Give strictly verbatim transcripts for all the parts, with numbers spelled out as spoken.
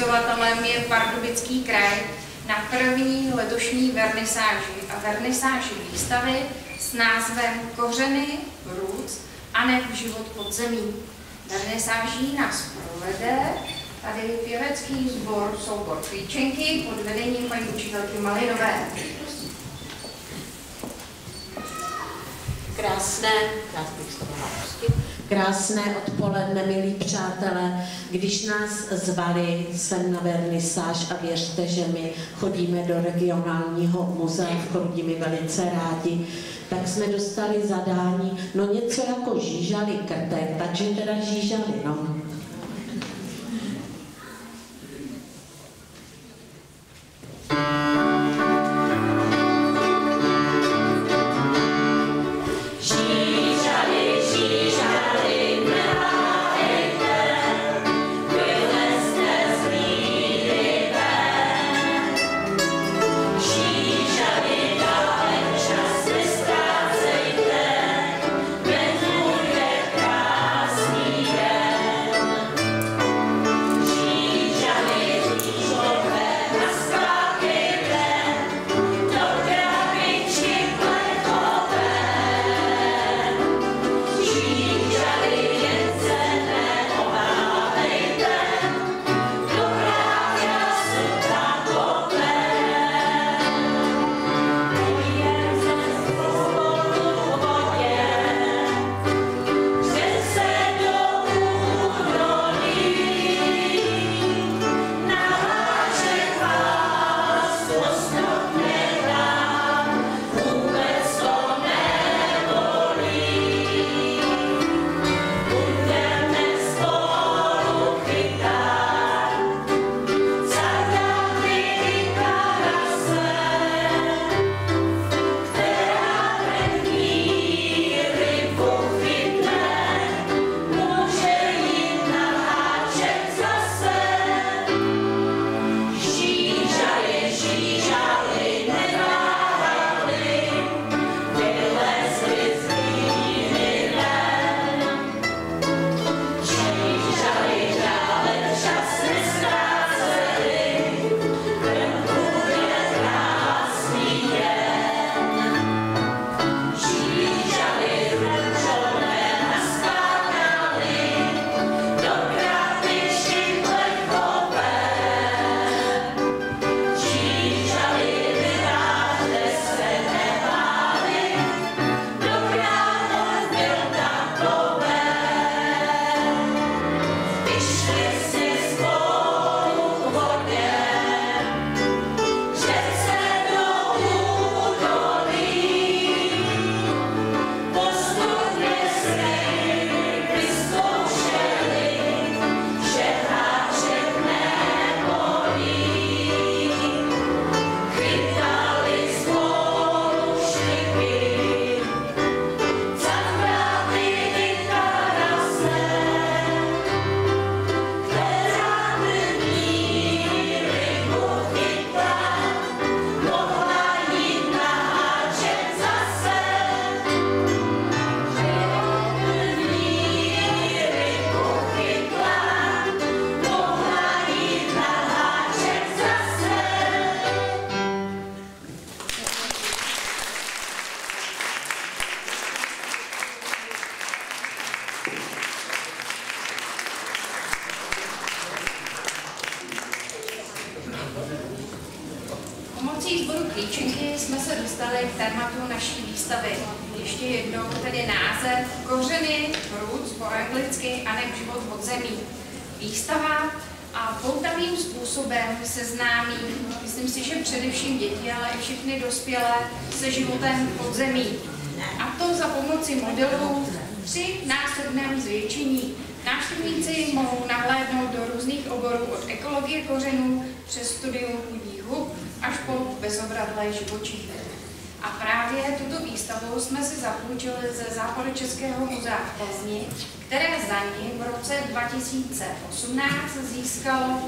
zřizovatelem je Pardubický kraj na první letošní vernisáži a vernisáži výstavy s názvem Kořeny, roots a ne život pod zemí. Vernisáží nás provede tady pěvecký sbor, soubor Klíčenky pod vedením paní učitelky Malinové. Krásné, krásné odpoledne, milí přátelé. Když nás zvali sem na vernisáž, a věřte, že my chodíme do regionálního muzea v Chrudimi velice rádi, tak jsme dostali zadání, no něco jako žížaly krtek, takže teda žížaly, no. Pomocí sboru Klíčenky jsme se dostali k tématu naší výstavy. Ještě jednou tedy název Kořeny, roots po anglicky a ne život pod zemí. Výstava a poutavým způsobem seznámí, myslím si, že především děti, ale i všechny dospělé se životem pod zemí. A to za pomoci modelů při násobném zvětšení. Návštěvníci mohou nahlédnout do různých oborů od ekologie kořenů přes studium půdních hub až po bezobratlé živočichy. A právě tuto výstavu jsme si zapůjčili ze Západočeského muzea v Plzni, které za ní v roce dva tisíce osmnáct získalo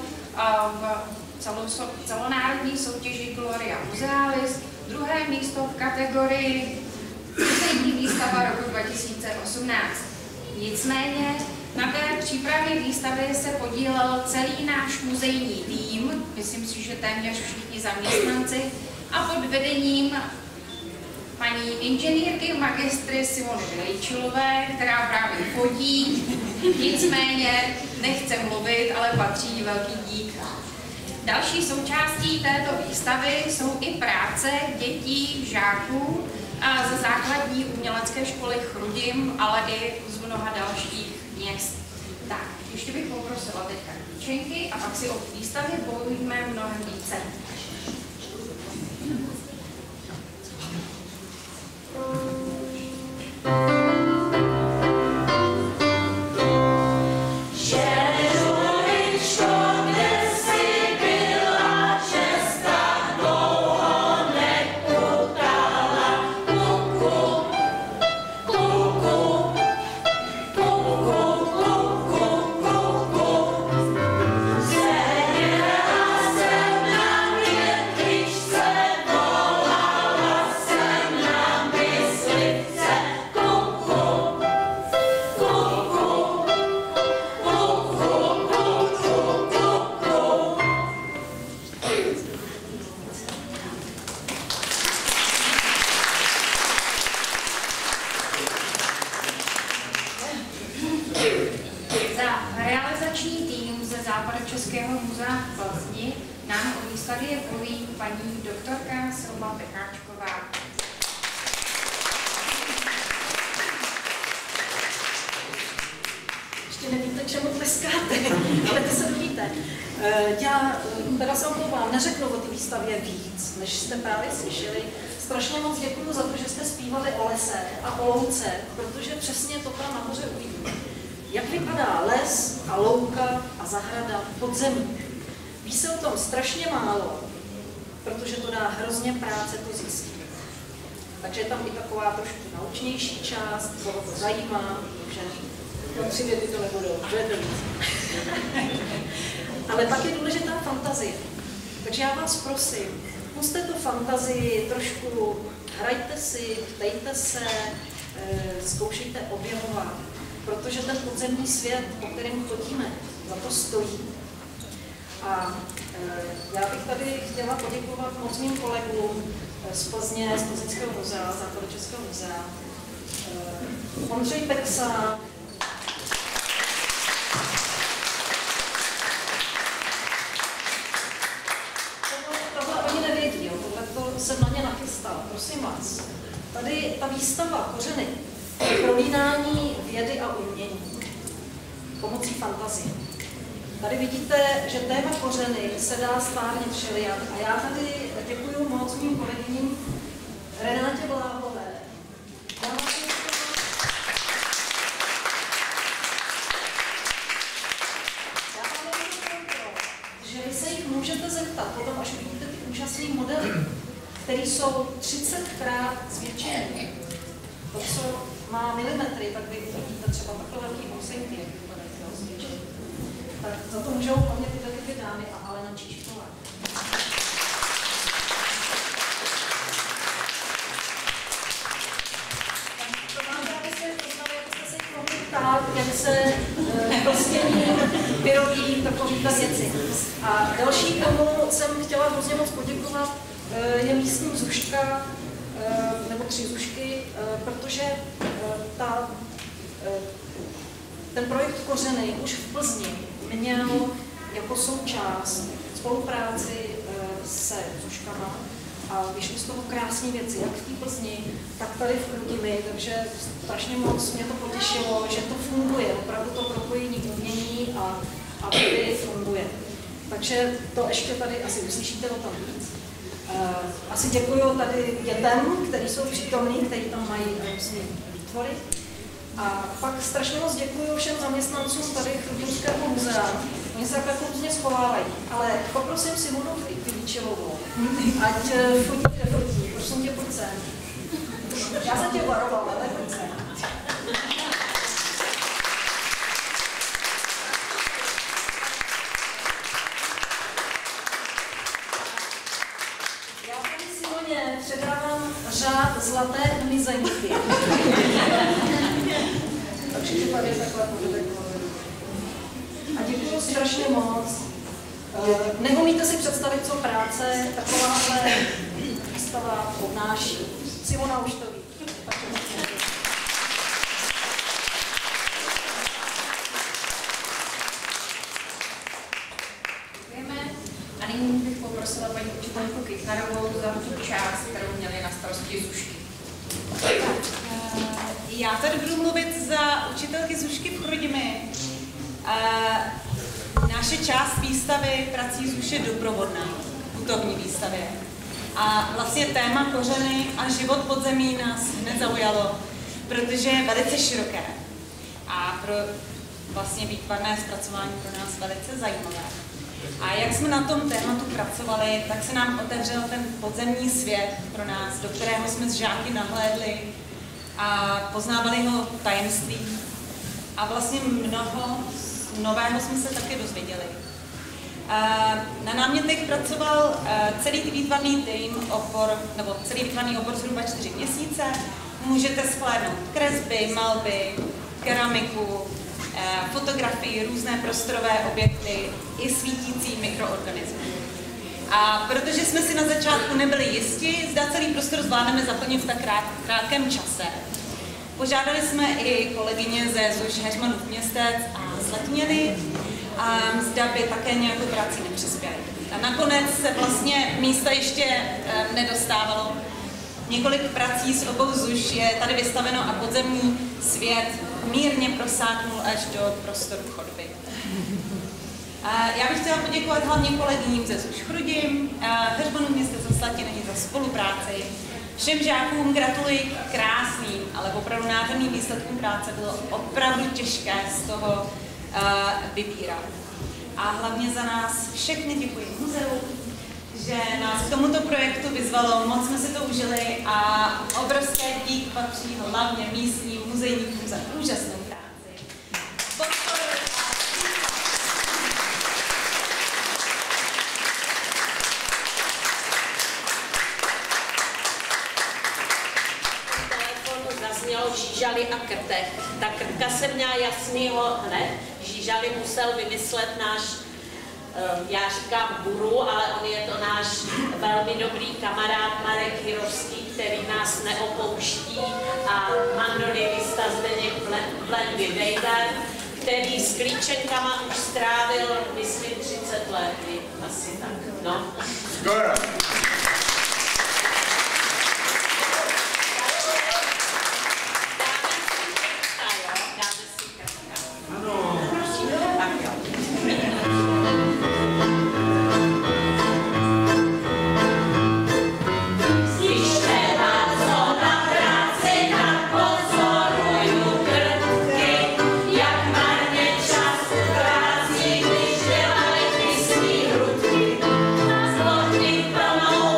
v celonárodní soutěži Gloria Musealis druhé místo v kategorii poslední výstava roku dva tisíce osmnáct. Nicméně Na té přípravě výstavy se podílel celý náš muzejní tým, myslím si, že téměř všichni zaměstnanci, a pod vedením paní inženýrky magistry Simony Vylejčilové, která právě chodí, nicméně nechce mluvit, ale patří jí velký dík. Další součástí této výstavy jsou i práce dětí, žáků a ze základní umělecké školy Chrudim, ale i z mnoha dalších měst. Tak, ještě bych poprosila teďka klíčenky a pak si o výstavě povíme mnohem více. Západočeského muzea v Plzni nám o výstavě poví paní doktorka Silva Pecháčková. Ještě nevíte, čemu tleskáte, ale to se dovíte. Já teda se omlouvám, neřeknu o té výstavě víc, než jste právě slyšeli. Strašně moc děkuju za to, že jste zpívali o lese a o louce, protože přesně to tam nahoře uvidíme. Jak vypadá les a louka a zahrada pod zemí. Ví se o tom strašně málo, protože to dá hrozně práce to zjistit. Takže je tam i taková trošku naučnější část, koho to zajímá, že no, tři věty to nebudou, bude to víc. Ale pak je důležitá fantazie. Takže já vás prosím, puste tu fantazii trošku, hrajte si, ptejte se, zkoušejte objevovat. Protože ten podzemní svět, po kterém chodíme, za to stojí. A e, já bych tady chtěla poděkovat moc mým kolegům z Plzně, z Plzeňského muzea, Západočeského muzea, e, Ondřej Peksa, tohle oni nevědí, jo, tohle jsem na ně nachystal, prosím vás. Tady ta výstava Kořeny, prolínání vědy a umění pomocí fantazie. Tady vidíte, že téma kořeny se dá stvárnit všelijak. A já tady děkuji moc mým kolegyním Renátě Bláhové. Já vám děkuji, že vy se jich můžete zeptat, potom až vidíte ty úžasné modely, které jsou třicetkrát zvětšené. To, co má milimetry, tak vy uvidíte třeba takhle velký housenky, jak vypadají zvětšené. Tak za to můžou hlavně tyhle dvě dámy a Alena Číšková. To vám právě se poznali, jak jste se jich mohli ptát, jak se prstění vyrobí takovýhle věci. A další, komu jsem chtěla hrozně moc poděkovat, je místní Zuška, nebo tři Zušky, protože ta, ten projekt Kořeny už v Plzni měl jako součást spolupráci se Zuškama a vyšly z toho krásné věci, jak v té Plzni, tak tady v Chrudimi, takže strašně moc mě to potěšilo, že to funguje, opravdu to propojení umění a, a vědy funguje. Takže to ještě tady asi uslyšíte o tom víc. Asi děkuju tady dětem, kteří jsou přítomní, kteří tam mají různé výtvory. A pak strašně moc děkuju všem zaměstnancům tady Chrudimského muzea. Oni se takhle různě schovávají, ale poprosím Simonu Vylejčilovou, ať fotí, nefotí, prosím tě, pojď sem. Já jsem tě varovala, ale pojď sem. Já tady Simoně předávám řád zlaté hmyzenky. Takže ti tady takhle požadek. A děkuji strašně moc. Neumíte si představit, co práce takováhle výstava obnáší. Simona už to ví. Děkujeme. A nyní bych poprosila paní učitelku Kychnarovou za tu část, kterou měli na starosti Zušky. Já tady budu mluvit za učitelky Zušky v Chrudimi. Naše část výstavy prací Zuš je doprovodná, putovní výstavě. A vlastně téma kořeny a život podzemí nás hned zaujalo, protože je velice široké a pro vlastně výtvarné zpracování pro nás velice zajímavé. A jak jsme na tom tématu pracovali, tak se nám otevřel ten podzemní svět pro nás, do kterého jsme s žáky nahlédli a poznávali ho tajemství. A vlastně mnoho nového jsme se taky dozvěděli. Na námětech pracoval celý výtvarný tým, obor, nebo celý výtvarný obor zhruba čtyři měsíce. Můžete shlédnout kresby, malby, keramiku, fotografii, různé prostorové objekty i svítící mikroorganismy. A protože jsme si na začátku nebyli jisti, zda celý prostor zvládneme zaplnit v tak krátkém čase, požádali jsme i kolegyně ze Zuš Heřmanův Městec a Zlatněny, a zda by také nějakou práci nepřispěli. A nakonec se vlastně místa ještě e, nedostávalo. Několik prací z obou Zuš je tady vystaveno a podzemní svět mírně prosáknul až do prostoru chodby. A já bych chtěla poděkovat hlavně kolegyním ze Zuš Chrudim, Heřmanův Městec a Zlatněny za spolupráci. Všem žákům gratuluji k krásným, ale opravdu nádherným výsledkům práce. Bylo opravdu těžké z toho uh, vybírat. A hlavně za nás všechny děkuji muzeu, že nás k tomuto projektu vyzvalo, moc jsme si to užili a obrovské dík patří hlavně místním muzejníkům za úžasnou práci. Podporu. Žížaly a krtech. Ta krtka se měla jasnýho hned. Žížaly musel vymyslet náš, já říkám guru, ale on je to náš velmi dobrý kamarád Marek Hirovský, který nás neopouští, a mandolínista Zdeněk Blendy Dejder, který s klíčenkama už strávil, myslím, třicet let, asi tak. No. Come on.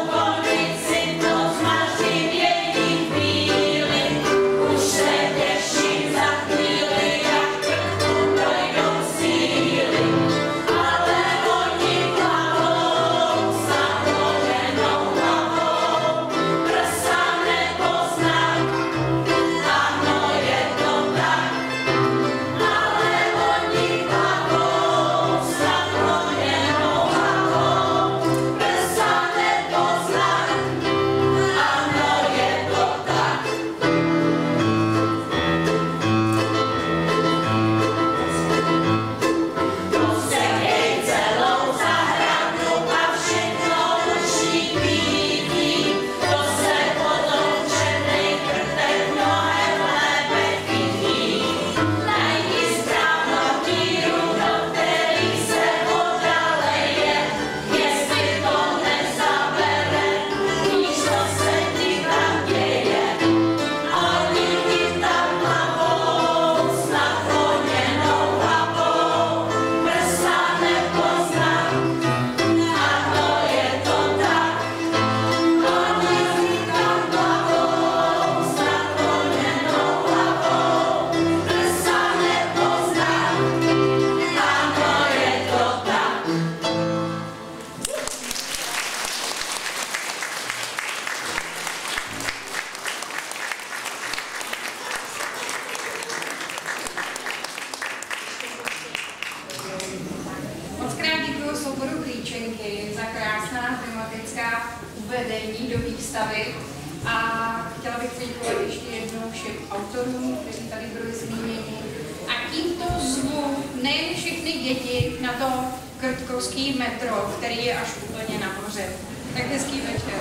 uvedení do výstavy. A chtěla bych poděkovat ještě jednou všem autorům, kteří tady byli zmíněni. A tímto zvu nejen všechny děti na to krtkovský metro, který je až úplně nahoře. Tak hezký večer.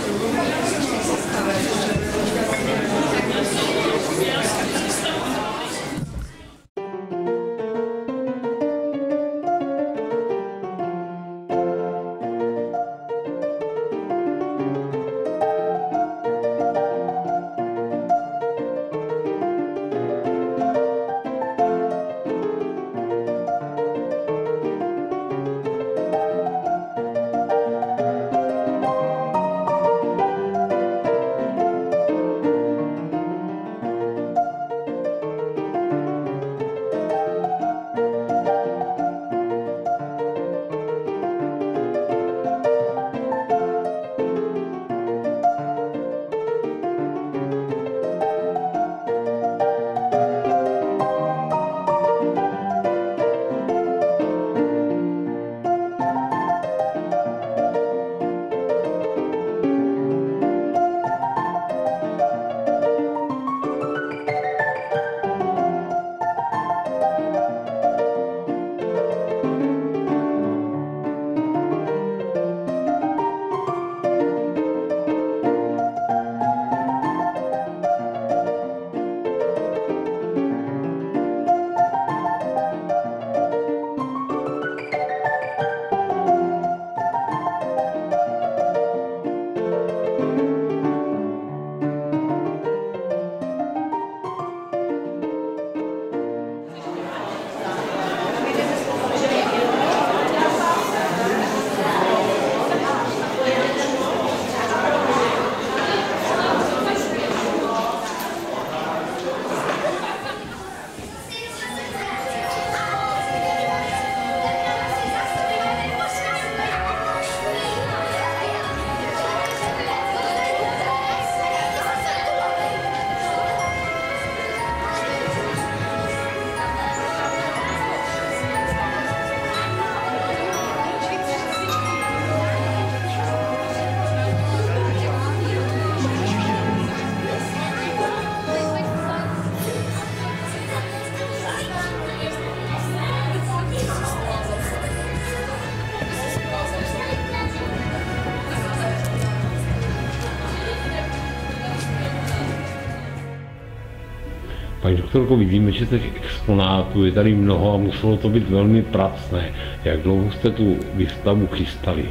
Paní doktorko, vidíme, že těch exponátů je tady mnoho a muselo to být velmi pracné. Jak dlouho jste tu výstavu chystali?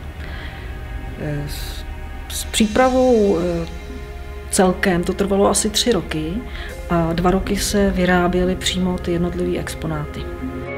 S, s přípravou celkem to trvalo asi tři roky a dva roky se vyráběly přímo ty jednotlivé exponáty.